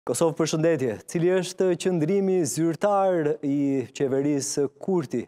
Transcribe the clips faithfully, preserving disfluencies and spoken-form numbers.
Kosovë, përshëndetje. Cili është qëndrimi zyrtar i qeverisë Kurti?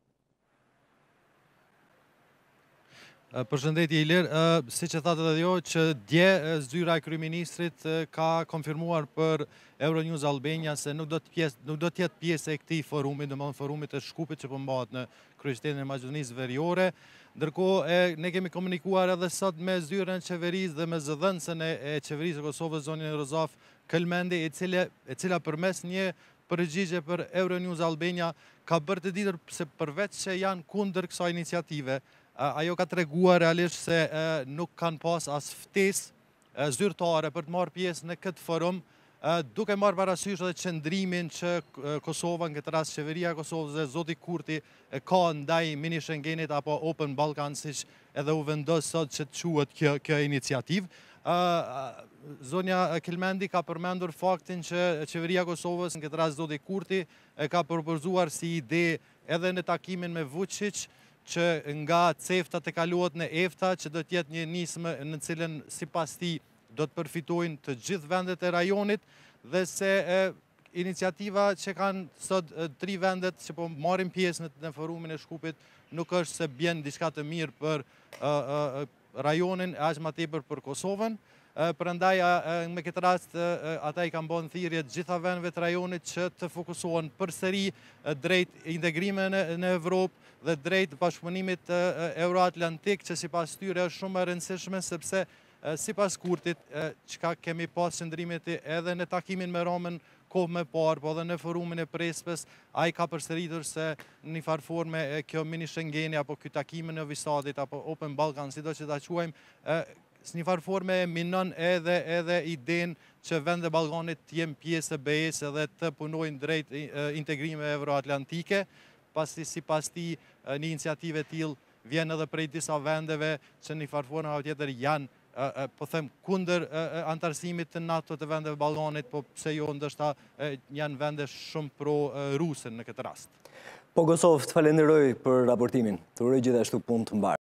Përshëndetje Ilir, si që thatë edhe jo, që dje zyra e kryeministrit ka konfirmuar për Euronews Albania se nuk do të jetë pjesë e këtij forumit, domethënë forumit të Shkupit që po mbahet në kryeqytetin e Maqedonisë Veriore. Ndërkohë ne kemi komunikuar edhe sot me zyrën e qeverisë dhe me zëdhënësen e qeverisë së Kosovës, zonin Rozaf Kelmendi, e cila e cila përmes një përgjigje për Euronews Albania ka bërë të ditur se përveç që janë kundër kësaj iniciative, ajo ka treguar realisht se nuk kanë pas as ftesë zyrtare për të marrë pjesë në këtë forum, duke marrë parasysh edhe qëndrimin që Kosova, në këtë rast qeveria e Kosovës dhe zoti Kurti ka ndaj mini Schengenit apo Open Balkan, siç edhe u vendos sot që të quhet kjo kjo iniciativë. Zonja Kelmendi ka përmendur faktin që qeveria e Kosovës, në këtë rast zoti Kurti, ka propozuar si ide edhe në takimin me Vučić që nga cefta të kalohet në EFTA, që do të jetë një nismë në cilën sipas tij do të përfitojnë të gjithë vendet e rajonit, dhe se iniciativa që kanë sot tri vendet që po marrin pjesë në forumin e Shkupit nuk është se bjen diçka të mirë për rajonin, aq më tepër për Kosovën. Prandaj me këtë rast ata i kanë bën thirrje të gjitha vendeve të rajonit që të fokusohen përsëri drejt integrimit në Evropë dhe drejt bashkëpunimit euroatlantik, që sipas tyre është shumë e rëndësishme, sepse sipas Kurtit, çka kemi pas qëndrimet edhe në takimin me Romën kohë më parë, po edhe në forumin e Prespës, ai ka përsëritur se në një farë forme kjo mini Schengeni apo ky takim në Novi Sadit apo Open Balkan, sido që ta quajmë, në një farë forme minon edhe edhe idenë që vendet e Ballkanit të jenë pjesë e B E-s edhe të punojnë drejt integrime euroatlantike, pasi sipas tij një iniciativë e tillë vjen edhe prej disa vendeve që në një farë forme tjetër janë po them kundër antarësimit të NATO të vendeve të Ballkanit, po pse jo ndoshta janë vende shumë pro-ruse në këtë rast. Po Kosovë, të falenderoj për raportimin. Të uroj gjithashtu punë të mbarë.